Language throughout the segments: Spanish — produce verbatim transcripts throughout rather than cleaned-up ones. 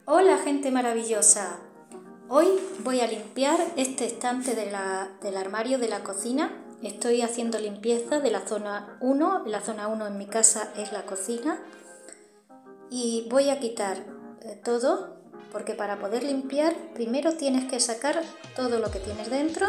Hola gente maravillosa, hoy voy a limpiar este estante de la, del armario de la cocina. Estoy haciendo limpieza de la zona uno, la zona uno en mi casa es la cocina y voy a quitar eh, todo porque para poder limpiar primero tienes que sacar todo lo que tienes dentro.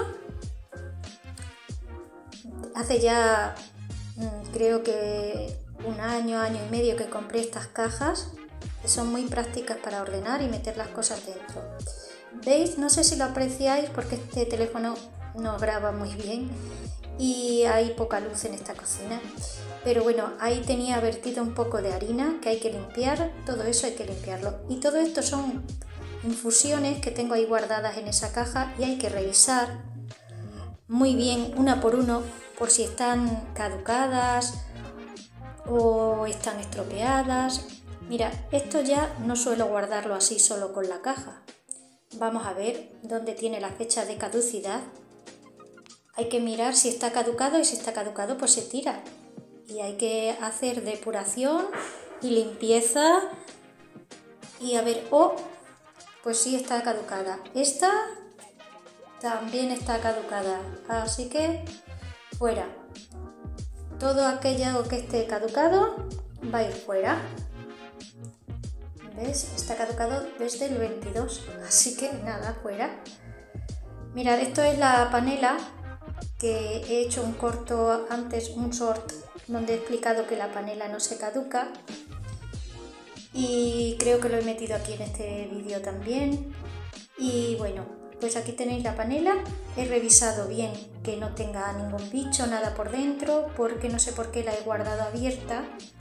Hace ya mmm, creo que un año, año y medio que compré estas cajas que son muy prácticas para ordenar y meter las cosas dentro. ¿Veis? No sé si lo apreciáis porque este teléfono no graba muy bien y hay poca luz en esta cocina. Pero bueno, ahí tenía vertido un poco de harina que hay que limpiar, todo eso hay que limpiarlo. Y todo esto son infusiones que tengo ahí guardadas en esa caja y hay que revisar muy bien una por uno por si están caducadas o están estropeadas. Mira, esto ya no suelo guardarlo así solo con la caja. Vamos a ver dónde tiene la fecha de caducidad. Hay que mirar si está caducado y si está caducado pues se tira. Y hay que hacer depuración y limpieza. Y a ver, oh, pues sí está caducada. Esta también está caducada, así que fuera. Todo aquello que esté caducado va a ir fuera. ¿Ves? Está caducado desde el veintidós, así que nada, fuera. Mirad, esto es la panela que he hecho un corto antes, un short, donde he explicado que la panela no se caduca. Y creo que lo he metido aquí en este vídeo también. Y bueno, pues aquí tenéis la panela. He revisado bien que no tenga ningún bicho, nada por dentro, porque no sé por qué la he guardado abierta.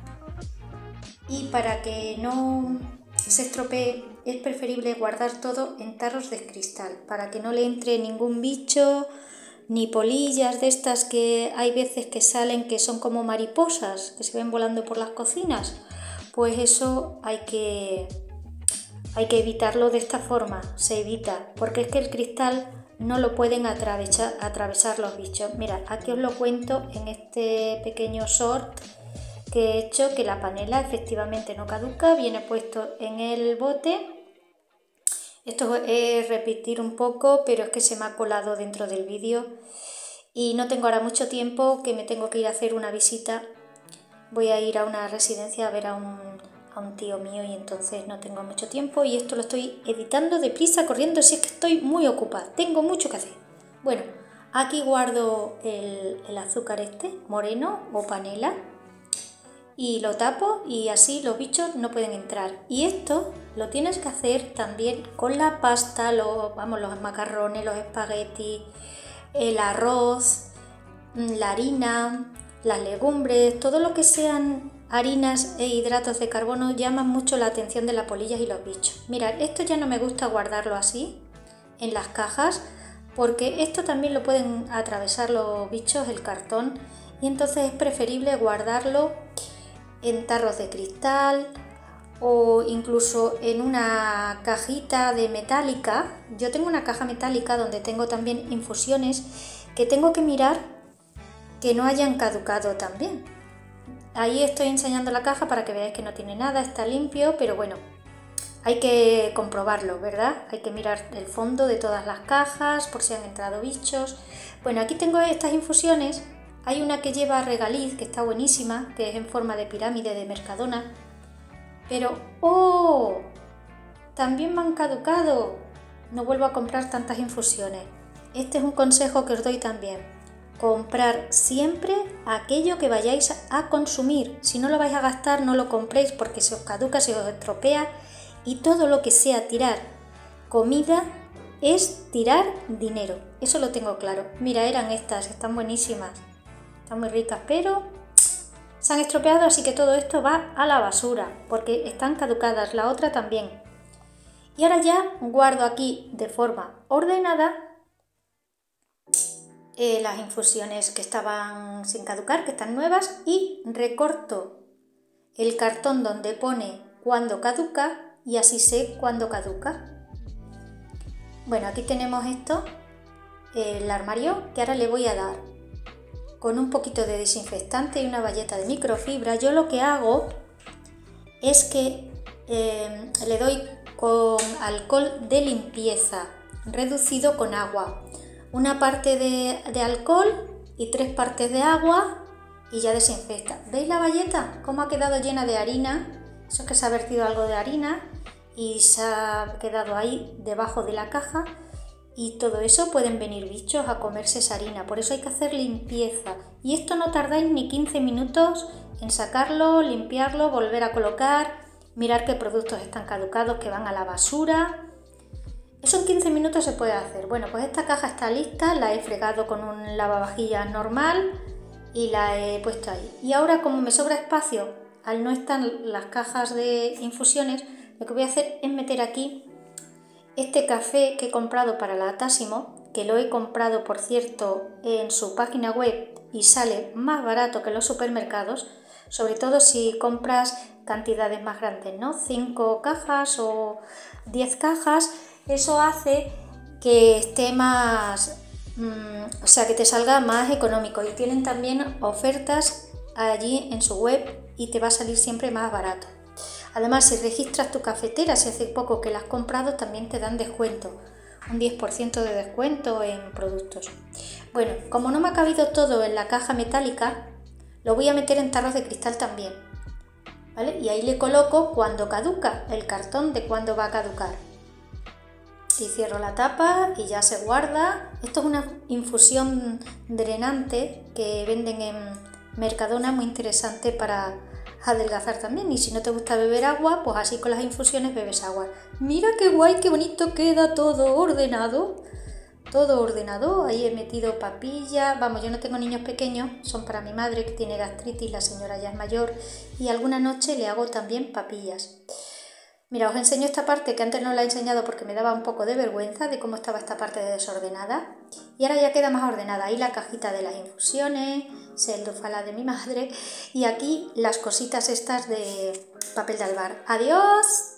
Y para que no se estropee es preferible guardar todo en tarros de cristal para que no le entre ningún bicho ni polillas de estas que hay veces que salen que son como mariposas que se ven volando por las cocinas. Pues eso hay que, hay que evitarlo de esta forma, se evita, porque es que el cristal no lo pueden atravesar, atravesar los bichos. Mirad, aquí os lo cuento en este pequeño short que he hecho, que la panela efectivamente no caduca, viene puesto en el bote. Esto es repetir un poco, pero es que se me ha colado dentro del vídeo y no tengo ahora mucho tiempo, que me tengo que ir a hacer una visita. Voy a ir a una residencia a ver a un, a un tío mío y entonces no tengo mucho tiempo y esto lo estoy editando deprisa, corriendo, si es que estoy muy ocupada, tengo mucho que hacer. Bueno, aquí guardo el, el azúcar este, moreno o panela, y lo tapo y así los bichos no pueden entrar. Y esto lo tienes que hacer también con la pasta, los, vamos, los macarrones, los espaguetis, el arroz, la harina, las legumbres, todo lo que sean harinas e hidratos de carbono llaman mucho la atención de las polillas y los bichos. Mirad, esto ya no me gusta guardarlo así en las cajas porque esto también lo pueden atravesar los bichos, el cartón, y entonces es preferible guardarlo en tarros de cristal o incluso en una cajita de metálica. Yo tengo una caja metálica donde tengo también infusiones que tengo que mirar que no hayan caducado también. Ahí estoy enseñando la caja para que veáis que no tiene nada, está limpio, pero bueno, hay que comprobarlo, ¿verdad? Hay que mirar el fondo de todas las cajas por si han entrado bichos. Bueno, aquí tengo estas infusiones. Hay una que lleva regaliz, que está buenísima, que es en forma de pirámide de Mercadona. Pero, ¡oh! También me han caducado. No vuelvo a comprar tantas infusiones. Este es un consejo que os doy también. Comprar siempre aquello que vayáis a consumir. Si no lo vais a gastar, no lo compréis porque se os caduca, se os estropea. Y todo lo que sea tirar comida es tirar dinero. Eso lo tengo claro. Mira, eran estas, están buenísimas. Están muy ricas, pero se han estropeado, así que todo esto va a la basura, porque están caducadas, la otra también. Y ahora ya guardo aquí de forma ordenada eh, las infusiones que estaban sin caducar, que están nuevas, y recorto el cartón donde pone cuándo caduca y así sé cuándo caduca. Bueno, aquí tenemos esto, el armario, que ahora le voy a dar con un poquito de desinfectante y una bayeta de microfibra. Yo lo que hago es que eh, le doy con alcohol de limpieza reducido con agua. Una parte de, de alcohol y tres partes de agua y ya desinfecta. ¿Veis la bayeta? Cómo ha quedado llena de harina. Eso es que se ha vertido algo de harina y se ha quedado ahí debajo de la caja. Y todo eso pueden venir bichos a comerse esa harina, por eso hay que hacer limpieza. Y esto no tardáis ni quince minutos en sacarlo, limpiarlo, volver a colocar, mirar qué productos están caducados que van a la basura. Eso en quince minutos se puede hacer. Bueno, pues esta caja está lista, la he fregado con un lavavajillas normal y la he puesto ahí. Y ahora, como me sobra espacio, al no estar las cajas de infusiones, lo que voy a hacer es meter aquí este café que he comprado para la Atásimo, que lo he comprado, por cierto, en su página web y sale más barato que en los supermercados, sobre todo si compras cantidades más grandes, ¿no? cinco cajas o diez cajas, eso hace que esté más, mmm, o sea, que te salga más económico, y tienen también ofertas allí en su web y te va a salir siempre más barato. Además, si registras tu cafetera, si hace poco que la has comprado, también te dan descuento, un diez por ciento de descuento en productos. Bueno, como no me ha cabido todo en la caja metálica, lo voy a meter en tarros de cristal también, ¿vale? Y ahí le coloco cuando caduca, el cartón de cuándo va a caducar. Y cierro la tapa y ya se guarda. Esto es una infusión drenante que venden en Mercadona, muy interesante para adelgazar también, y si no te gusta beber agua, pues así con las infusiones bebes agua. Mira qué guay, qué bonito queda todo ordenado, todo ordenado. Ahí he metido papilla, vamos, yo no tengo niños pequeños, son para mi madre que tiene gastritis, la señora ya es mayor, y alguna noche le hago también papillas. Mira, os enseño esta parte que antes no la he enseñado porque me daba un poco de vergüenza de cómo estaba esta parte desordenada. Y ahora ya queda más ordenada. Ahí la cajita de las infusiones, el dufala de mi madre y aquí las cositas estas de papel de albar. ¡Adiós!